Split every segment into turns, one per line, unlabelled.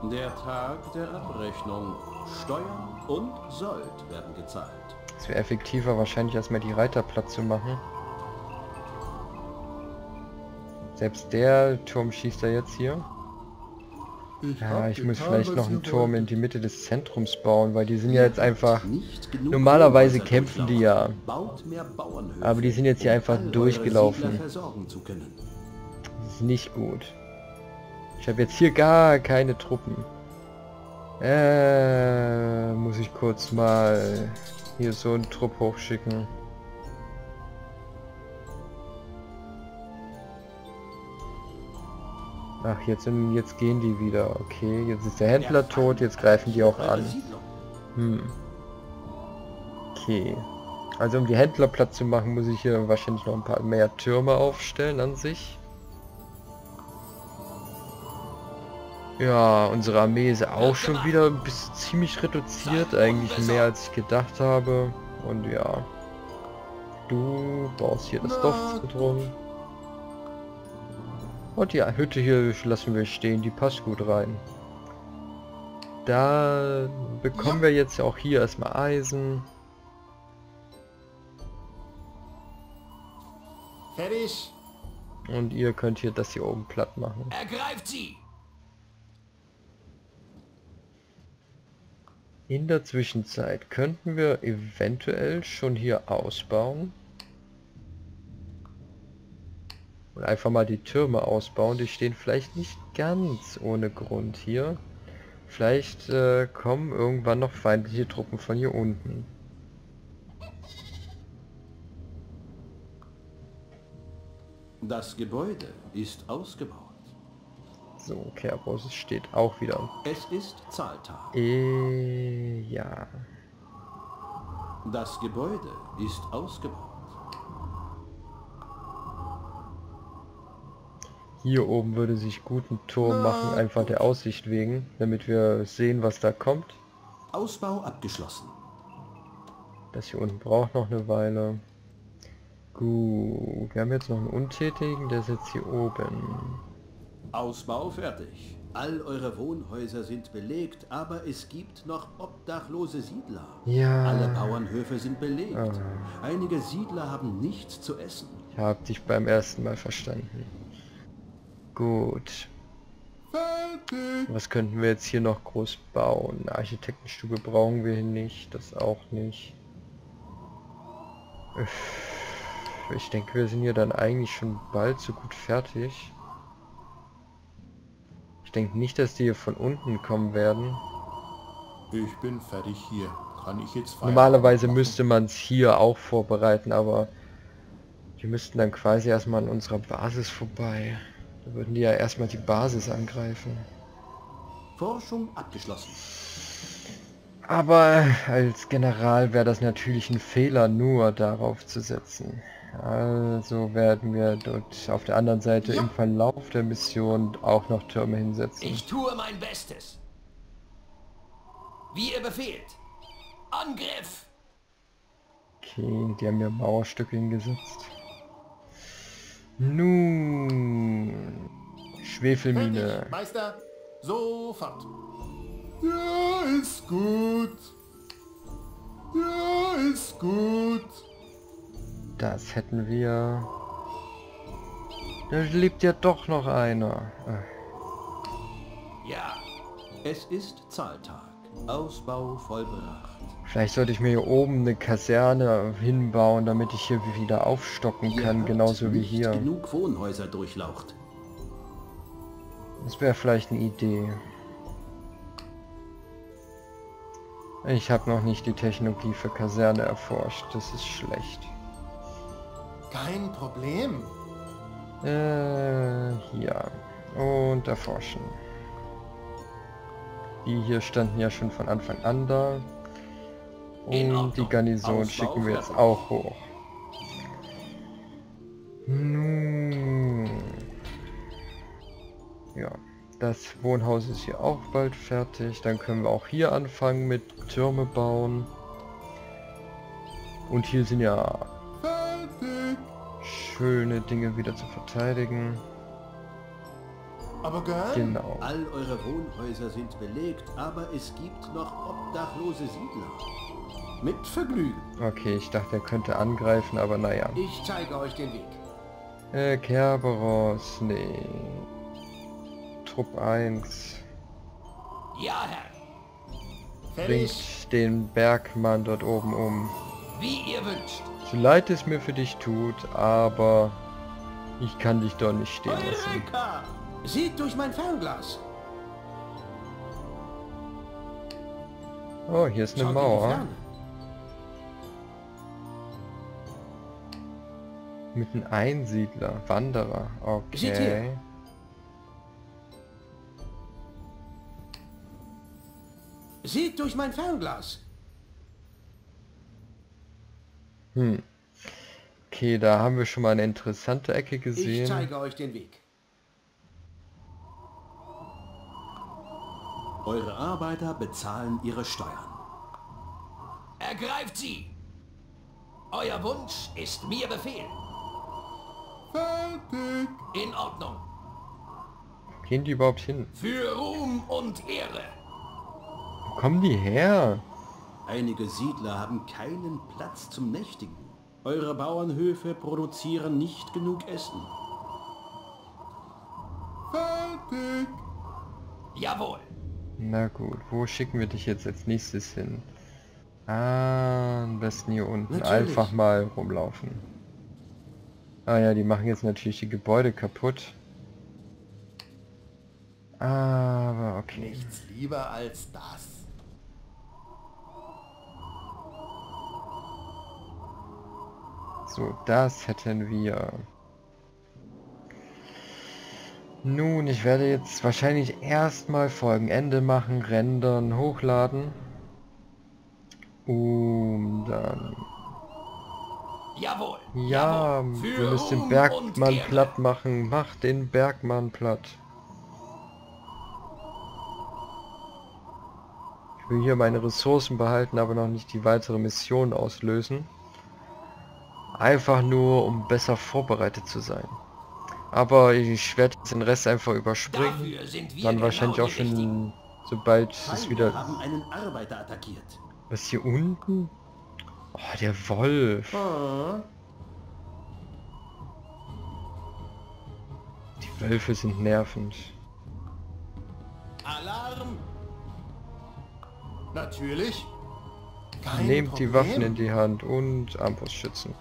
Der Tag der Abrechnung. Steuern und Sold werden gezahlt.
Es wäre effektiver, wahrscheinlich erstmal die Reiter platt zu machen. Selbst der Turm schießt er jetzt hier. Ja, ich muss vielleicht noch einen Turm in die Mitte des Zentrums bauen, weil die sind ja jetzt einfach... Normalerweise kämpfen die ja. Aber die sind jetzt hier einfach durchgelaufen. Das ist nicht gut. Ich habe jetzt hier gar keine Truppen. Muss ich kurz mal hier so einen Trupp hochschicken. Ach, jetzt gehen die wieder. Okay, jetzt ist der Händler tot, jetzt greifen die auch an. Okay. Also um die Händler platt zu machen, muss ich hier wahrscheinlich noch ein paar mehr Türme aufstellen an sich. Ja, unsere Armee ist auch schon wieder ein bisschen ziemlich reduziert, eigentlich mehr als ich gedacht habe. Und ja, du baust hier das Dorfzentrum. Und die Hütte hier lassen wir stehen, die passt gut rein. Da bekommen wir jetzt auch hier erstmal Eisen.
Fertig.
Und ihr könnt hier das hier oben platt machen.
Ergreift sie!
In der Zwischenzeit könnten wir eventuell schon hier ausbauen. Und einfach mal die Türme ausbauen. Die stehen vielleicht nicht ganz ohne Grund hier. Vielleicht kommen irgendwann noch feindliche Truppen von hier unten.
Das Gebäude ist ausgebaut.
So, Kerbos steht auch wieder.
Es ist Zahltag.
Ja.
Das Gebäude ist ausgebaut.
Hier oben würde sich gut ein Turm machen, einfach der Aussicht wegen, damit wir sehen, was da kommt.
Ausbau abgeschlossen.
Das hier unten braucht noch eine Weile. Gut, wir haben jetzt noch einen Untätigen, der sitzt hier oben.
Ausbau fertig. All eure Wohnhäuser sind belegt, aber es gibt noch obdachlose Siedler.
Ja.
Alle Bauernhöfe sind belegt. Einige Siedler haben nichts zu essen.
Ich habe dich beim ersten Mal verstanden. Gut. Was könnten wir jetzt hier noch groß bauen? Eine Architektenstube brauchen wir hier nicht, das auch nicht. Ich denke, wir sind hier dann eigentlich schon bald so gut fertig. Ich denke nicht, dass die hier von unten kommen werden.
Ich bin fertig hier. Kann ich jetzt
Normalerweise müsste man es hier auch vorbereiten, aber wir müssten dann quasi erstmal an unserer Basis vorbei. Da würden die ja erstmal die Basis angreifen.
Forschung abgeschlossen.
Aber als General wäre das natürlich ein Fehler, nur darauf zu setzen. Also werden wir dort auf der anderen Seite im Verlauf der Mission auch noch Türme hinsetzen.
Ich tue mein Bestes. Wie ihr befehlt. Angriff!
Okay, die haben ja Mauerstücke hingesetzt. Nun, Schwefelmine.
Meister, sofort. Ja, ist gut. Ja, ist gut.
Das hätten wir. Da lebt ja doch noch einer.
Ja. Es ist Zahltag. Ausbau vollbracht.
Vielleicht sollte ich mir hier oben eine Kaserne hinbauen, damit ich hier wieder aufstocken kann, genauso wie hier.
Genug Wohnhäuser durchlaucht.
Das wäre vielleicht eine Idee. Ich habe noch nicht die Technologie für Kaserne erforscht, das ist schlecht.
Kein Problem.
Hier. Und erforschen. Die hier standen ja schon von Anfang an da. Und die Garnison schicken wir jetzt auch hoch. Nun. Ja, das Wohnhaus ist hier auch bald fertig. Dann können wir auch hier anfangen mit Türme bauen. Und hier sind ja schöne Dinge wieder zu verteidigen.
Aber gern.
Genau.
All eure Wohnhäuser sind belegt, aber es gibt noch obdachlose Siedler.
Mit Vergnügen.
Okay, ich dachte, er könnte angreifen, aber naja.
Ich zeige euch den Weg.
Kerberos, nee. Trupp 1.
Ja, Herr.
Fertig.
Bringt den Bergmann dort oben um.
Wie ihr wünscht.
So leid es mir für dich tut, aber ich kann dich doch nicht stehen lassen.
Eureka! Seht durch mein Fernglas.
Oh, hier ist eine
Schaut in die
Mauer.
Ferne.
Mit einem Einsiedler, Wanderer.
Seht
Okay.
hier. Seht durch mein Fernglas.
Okay, da haben wir schon mal eine interessante Ecke
Ich
gesehen.
zeige euch den Weg.
Eure Arbeiter bezahlen ihre Steuern.
Ergreift sie. Euer Wunsch ist mir Befehl.
Fertig.
In Ordnung.
Gehen die überhaupt hin?
Für Ruhm und Ehre.
Wo kommen die her?
Einige Siedler haben keinen Platz zum Nächtigen. Eure Bauernhöfe produzieren nicht genug Essen.
Fertig.
Jawohl.
Na gut, wo schicken wir dich jetzt als nächstes hin? Ah, am besten hier unten.
Natürlich.
Einfach mal rumlaufen. Ah ja, die machen jetzt natürlich die Gebäude kaputt. Aber okay.
Nichts lieber als das.
So, das hätten wir. Nun, ich werde jetzt wahrscheinlich erstmal Folgenende machen, rendern, hochladen. Dann...
Jawohl.
Ja,
Jawohl. Für
wir müssen den
Ruhm und
Bergmann
Ehre.
platt machen. Mach den Bergmann platt. Ich will hier meine Ressourcen behalten, aber noch nicht die weitere Mission auslösen. Einfach nur, um besser vorbereitet zu sein. Aber ich werde jetzt den Rest einfach überspringen.
Dafür sind wir
Dann
genau
wahrscheinlich
die
auch schon,
Richtigen.
sobald es
Feinde
wieder...
haben einen Arbeiter attackiert.
Was hier unten? Oh, der Wolf. Die Wölfe sind nervend.
Alarm. Natürlich. Kein
Nehmt die
Problem.
Waffen in die Hand und Armbrustschützen.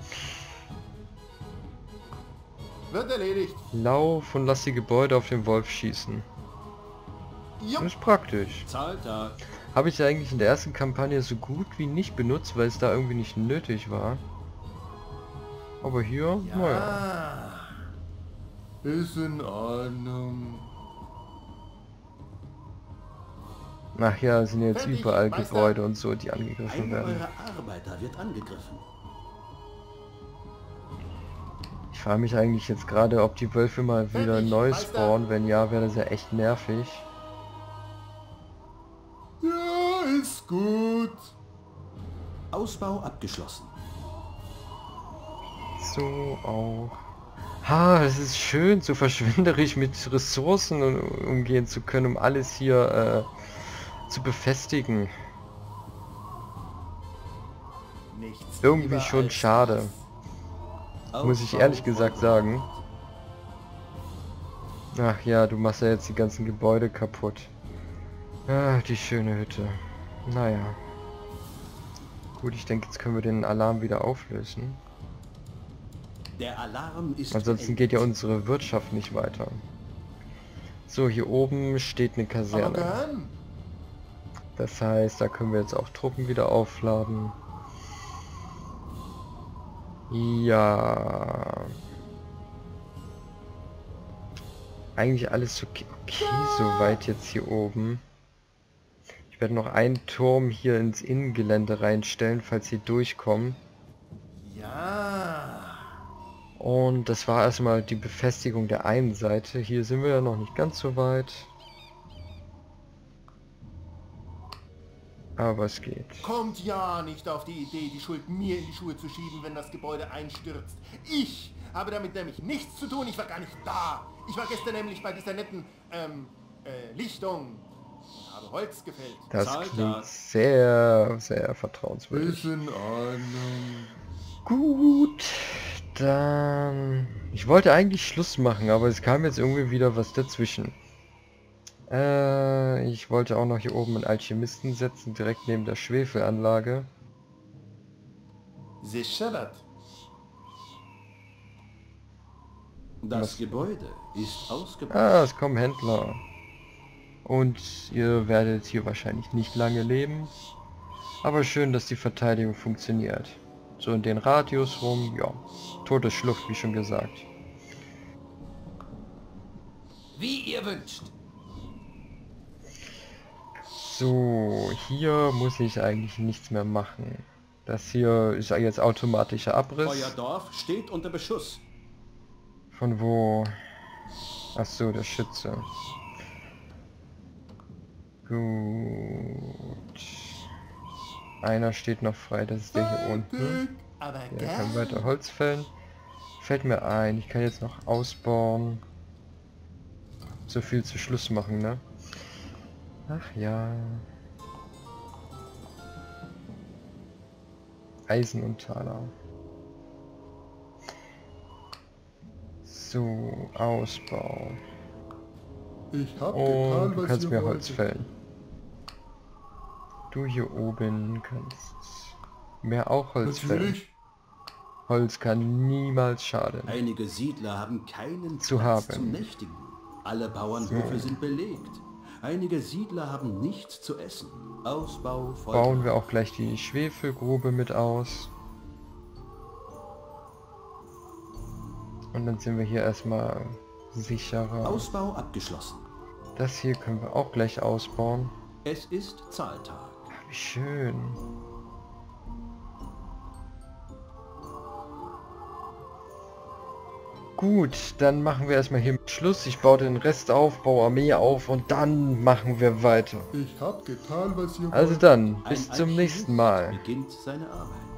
Wird erledigt.
Lauf und lass die Gebäude auf den Wolf schießen.
Jo.
Das ist praktisch.
Zahltag.
Habe ich eigentlich in der ersten Kampagne so gut wie nicht benutzt, weil es da irgendwie nicht nötig war. Aber hier, naja.
Ist in Ordnung.
Ach ja, sind jetzt
Fertig,
überall
Meister.
Gebäude und so, die angegriffen
Einer
werden.
eurer Arbeiter wird angegriffen.
Ich frage mich eigentlich jetzt gerade, ob die Wölfe mal wieder
Fertig,
neu
Meister.
spawnen. Wenn ja, wäre das ja echt nervig.
Ja, ist gut.
Ausbau abgeschlossen.
So auch. Ha, es ist schön, so verschwenderisch mit Ressourcen umgehen zu können, um alles hier zu befestigen.
Nichts
Irgendwie
lieber
schon
als
schade. Muss ich
Ausbau
ehrlich gesagt sagen. Ach ja, du machst ja jetzt die ganzen Gebäude kaputt. Ah, die schöne Hütte. Naja. Gut, ich denke, jetzt können wir den Alarm wieder auflösen.
Der Alarm ist
Ansonsten geht ja unsere Wirtschaft nicht weiter. So, hier oben steht eine
Aber
Kaserne.
gern.
Das heißt, da können wir jetzt auch Truppen wieder aufladen. Ja. Eigentlich alles okay, soweit jetzt hier oben. Ich werde noch einen Turm hier ins Innengelände reinstellen, falls sie durchkommen.
Ja.
Und das war erstmal die Befestigung der einen Seite. Hier sind wir ja noch nicht ganz so weit. Aber es geht.
Kommt ja nicht auf die Idee, die Schuld mir in die Schuhe zu schieben, wenn das Gebäude einstürzt. Ich habe damit nämlich nichts zu tun, ich war gar nicht da. Ich war gestern nämlich bei dieser netten, Lichtung. Und habe Holz gefällt.
Das
Zahlt
klingt
das.
sehr, sehr vertrauenswürdig.
Ist in Ordnung.
Gut, dann... Ich wollte eigentlich Schluss machen, aber es kam jetzt irgendwie wieder was dazwischen. Ich wollte auch noch hier oben einen Alchemisten setzen, direkt neben der Schwefelanlage.
Sicher.
Das Gebäude ist ausgebaut.
Ah, es kommen Händler. Und ihr werdet hier wahrscheinlich nicht lange leben. Aber schön, dass die Verteidigung funktioniert. So in den Radius rum, ja. Todesschlucht, wie schon gesagt.
Wie ihr wünscht.
So, hier muss ich eigentlich nichts mehr machen. Das hier ist jetzt automatischer Abriss.
Euer Dorf steht unter Beschuss.
Von wo? Ach so, der Schütze. Gut. Einer steht noch frei, das ist der hier unten.
Aber
Der kann weiter Holz fällen. Fällt mir ein, ich kann jetzt noch ausbauen. So viel zu Schluss machen, ne? Ach ja. Eisen und Taler. So, Ausbau.
Ich hab
Und du kannst mir Holz fällen. Du hier oben kannst mir auch Holz fällen. Holz kann niemals schaden.
Einige Siedler haben keinen
Zu
Platz
haben.
zum Nächtigen. Alle Bauernhöfe sind belegt. Einige Siedler haben nichts zu essen. Ausbau voll.
Bauen wir auch gleich die Schwefelgrube mit aus. Und dann sind wir hier erstmal sicherer.
Ausbau abgeschlossen.
Das hier können wir auch gleich ausbauen.
Es ist Zahltag.
Wie schön. Gut, dann machen wir erstmal hier Schluss. Ich baue den Rest auf, baue Armee auf und dann machen wir weiter.
Ich hab getan, was ihr
Also dann, bis
Ein
zum
Alchemist
nächsten Mal.
beginnt seine Arbeit.